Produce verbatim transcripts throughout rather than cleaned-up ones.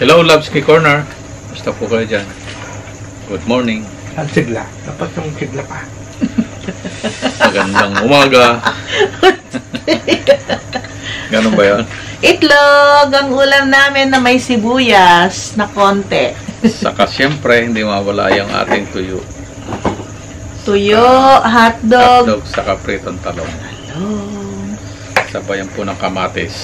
Hello, Labski Corner. Basta po kayo dyan. Good morning. Ang sigla. Dapat yung sigla pa. Magandang umaga. Ganun ba yun? Itlog ang ulam namin na may sibuyas na konti. Saka siyempre, hindi mawala yung ating tuyo. Tuyo, hotdog. Hotdog, saka pritong talong. Talong. Sabayan po ng kamatis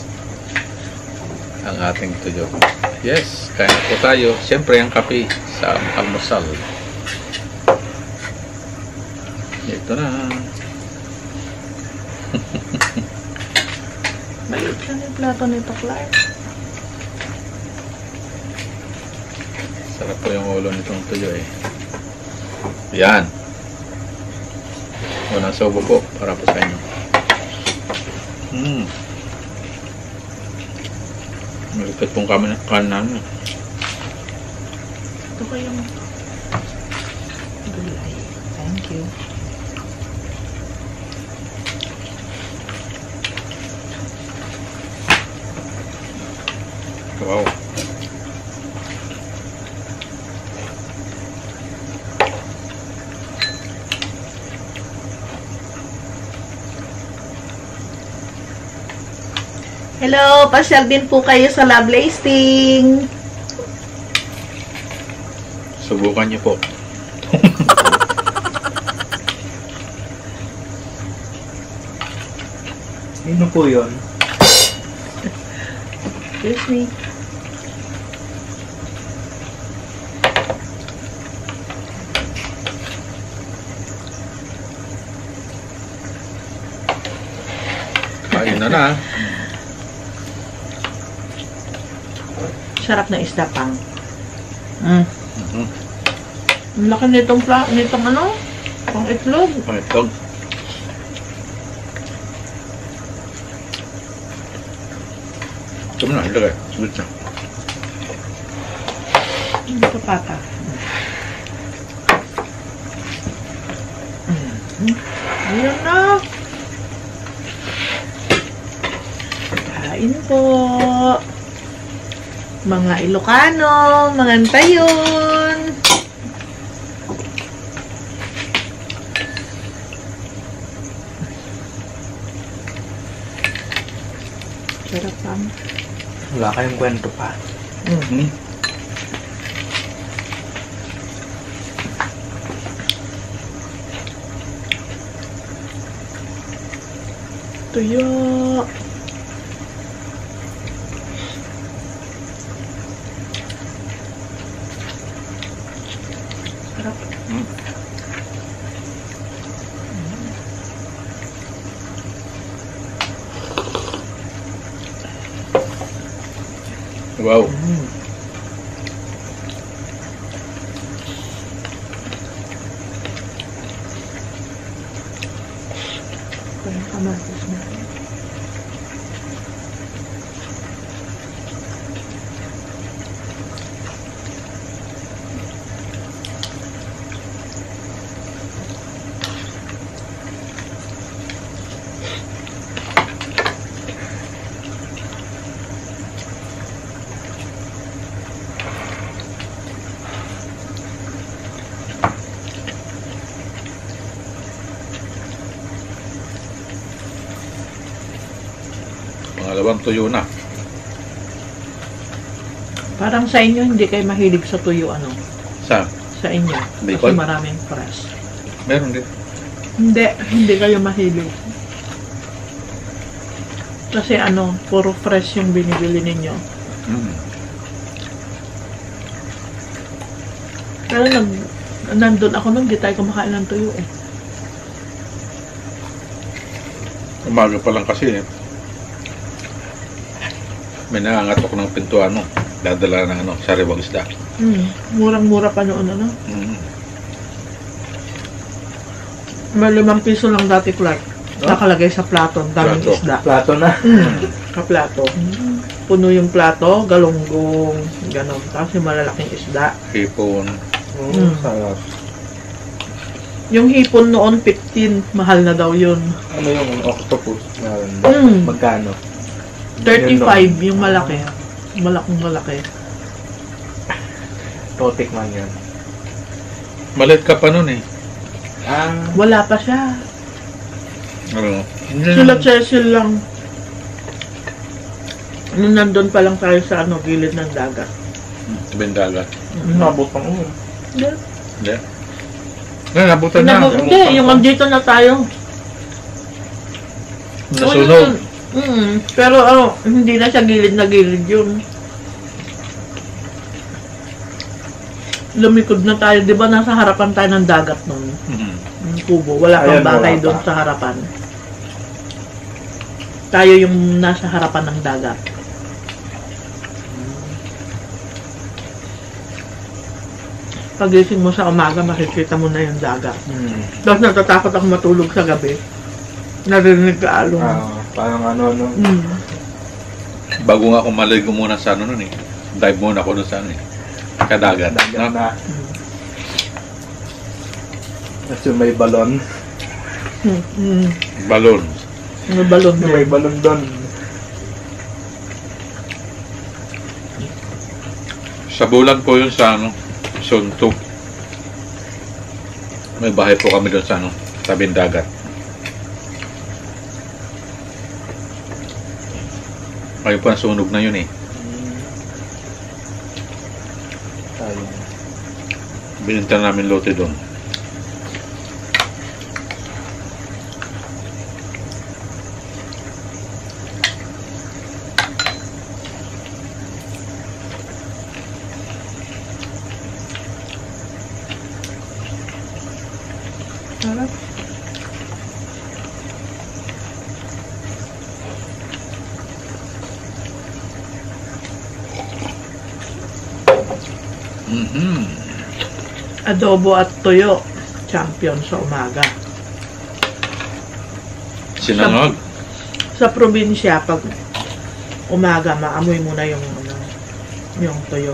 ang ating tuyo. Yes, kaya na po tayo. Siyempre, ang kape sa almusal. Ito na. Maliit lang yung plato nito, Clark. Sarap po yung ulo nitong tuyo eh. Yan. Unang sobo po para po sa inyo. Hmm. Malipit pong kami ng kanan. Ito kayong gulay. Thank you. Wow. Hello, pasyal din po kayo sa Love Lasting. Subukan niyo po. Sino po yun? Excuse me. Kain na na. Sarap na isda pang. Mm. Mm-hmm. Ang laki nitong pla nitong ano? Pang itlog. Ang itlog. Ito na, ilagay. Sulit na. Ito pata. Mm. Ayan na. Kain po. Mga Ilocano, mga Antayon. Sarap lang. Wala kayong kwento pa. Mm-hmm. Tuyo. Sarap. Mm. Wow. Mm. Ito yung kamatis na. Pangalawang tuyo na. Parang sa inyo, hindi kayo mahilig sa tuyo, ano? Sa? Sa inyo. Hindi Kasi ko. maraming fresh. Meron din. Hindi, hindi kayo mahilig. Kasi ano, puro fresh yung binibili ninyo. Mm. Pero nag, nandun ako nung, di tayo kumakain ng tuyo eh. Umaga pa lang kasi eh. May nangangatok ng pintuan mo. Dadala ng ano, sariwang isda. Hmm, murang-mura pa noon, ano? Mm. May limang piso lang dati, Clark. Oh? Nakalagay sa plato, daming Plato. isda. Plato na. Hmm, kaplato. Puno yung plato, galunggong, ganon. Tapos yung malalaking isda. Hipon. Mm, sarap. Yung hipon noon, fifteen. Mahal na daw yun. Ano yung octopus? Meron. Mm. Magkano? thirty-five yung malaki. Malaking malaki. Totik man yun. Malit ka pa nun eh. Ah, Wala pa siya. Ano? Sila Cecil lang. Nung nandun pa lang tayo sa ano, gilid ng dagat. Bendagat. nabot ang ulo. Hindi. Hindi. Nga, nabutan na. Nabo- Hindi, yung andito na tayo. Nasunog. Mm, pero ano, hindi na siya gilid na gilid yun. Lumikod na tayo, di ba nasa harapan tayo ng dagat nun? Mhm. Yung kubo, wala Ayan, pang bahay wala doon pa. sa harapan. Tayo yung nasa harapan ng dagat. Pagising mo sa umaga, makikita mo na yung dagat. Hmm. Tapos natatakot ako matulog sa gabi. Narinig ka along. Ah, parang ano, ano. Mm. Bago nga ako maligo muna sa ano nun eh. Dive muna ako doon sa ano eh. Kadagat. Dagat No? na. Mm. Tapos yung may balon. Mm. Mm. Balon. May balon Yung may din. balon doon. Sa bulan po yun sa ano, Suntok. May bahay po kami doon sa ano, tabing dagat. Kayo po nasunog na yun eh. Hmm. Tayo. Bininta namin lote doon. Sarap. Mhm. Adobo at tuyo. Champion sa umaga. Sinanog. Sa probinsya, pag umaga, maamoy mo na yung, ano, yung tuyo.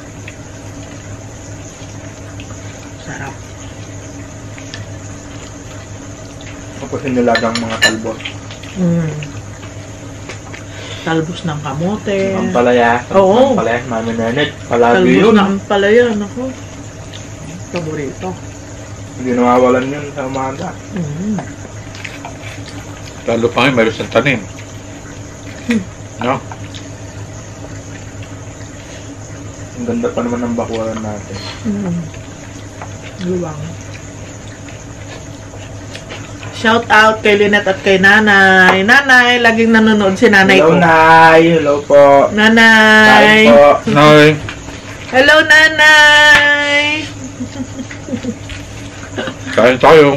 Sarap. Tapos inilagang mga talbos. Mm. Talbos ng kamote. Ang palaya. Oo. Ang palaya. Mami Nenet. Palagi Talbos yun. ng ampalaya. Naku. Paborito. Hindi nawawalan yun sa umaga. Mm. Lalo pa ngayon, mayroon siyang tanim. No? Ang ganda pa naman ng bakuran natin. Mm. Luwang. Shout out kay Lynette at kay Nanay. Nanay, laging nanonood si Nanay Hello, ko. Nay. Hello po. Nanay. Bye po. Nay. Hello, Nanay. Kain tayo.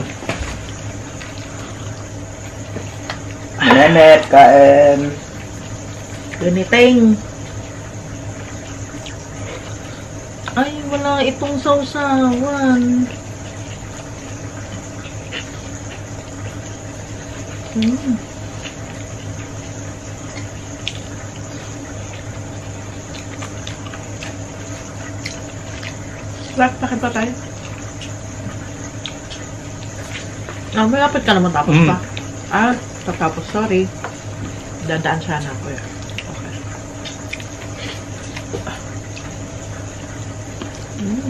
Nenet, kain. Ganiting. Ay, wala itong sausawan. Mm. Slack, bakit pa tayo? Ah, malapit ka naman tapos Mm. pa. Ah, tatapos, sorry. Dadaan sana ako yun. Okay. Mm.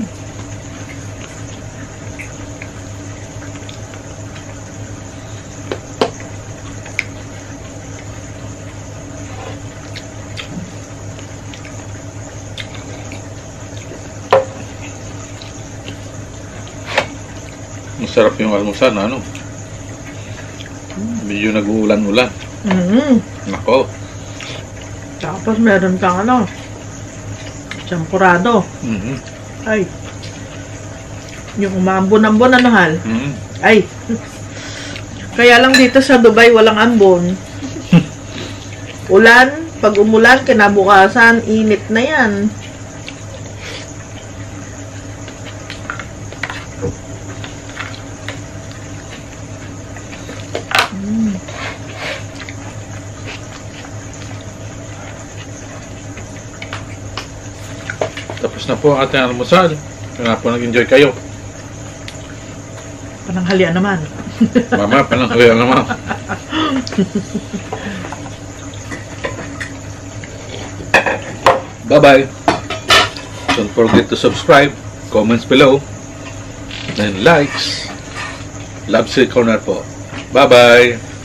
Masarap yung almusal na ano. Medyo nag-uulan-ulan. Mm. Nako. Tapos meron kang ano, champurado. Mhm. Ay. Yung umambon-ambon ano hal? Mhm. Ay. Kaya lang dito sa Dubai walang ambon. Ulan, pag umulan, kinabukasan, init na yan. Mm. Tapos na po ang ating almusal. Kaya po nag-enjoy kayo. Pananghalian naman. Mama, panangkalian naman. Bye-bye. Don't forget to subscribe, comments below, and likes. Love Sea Corner po. Bye-bye!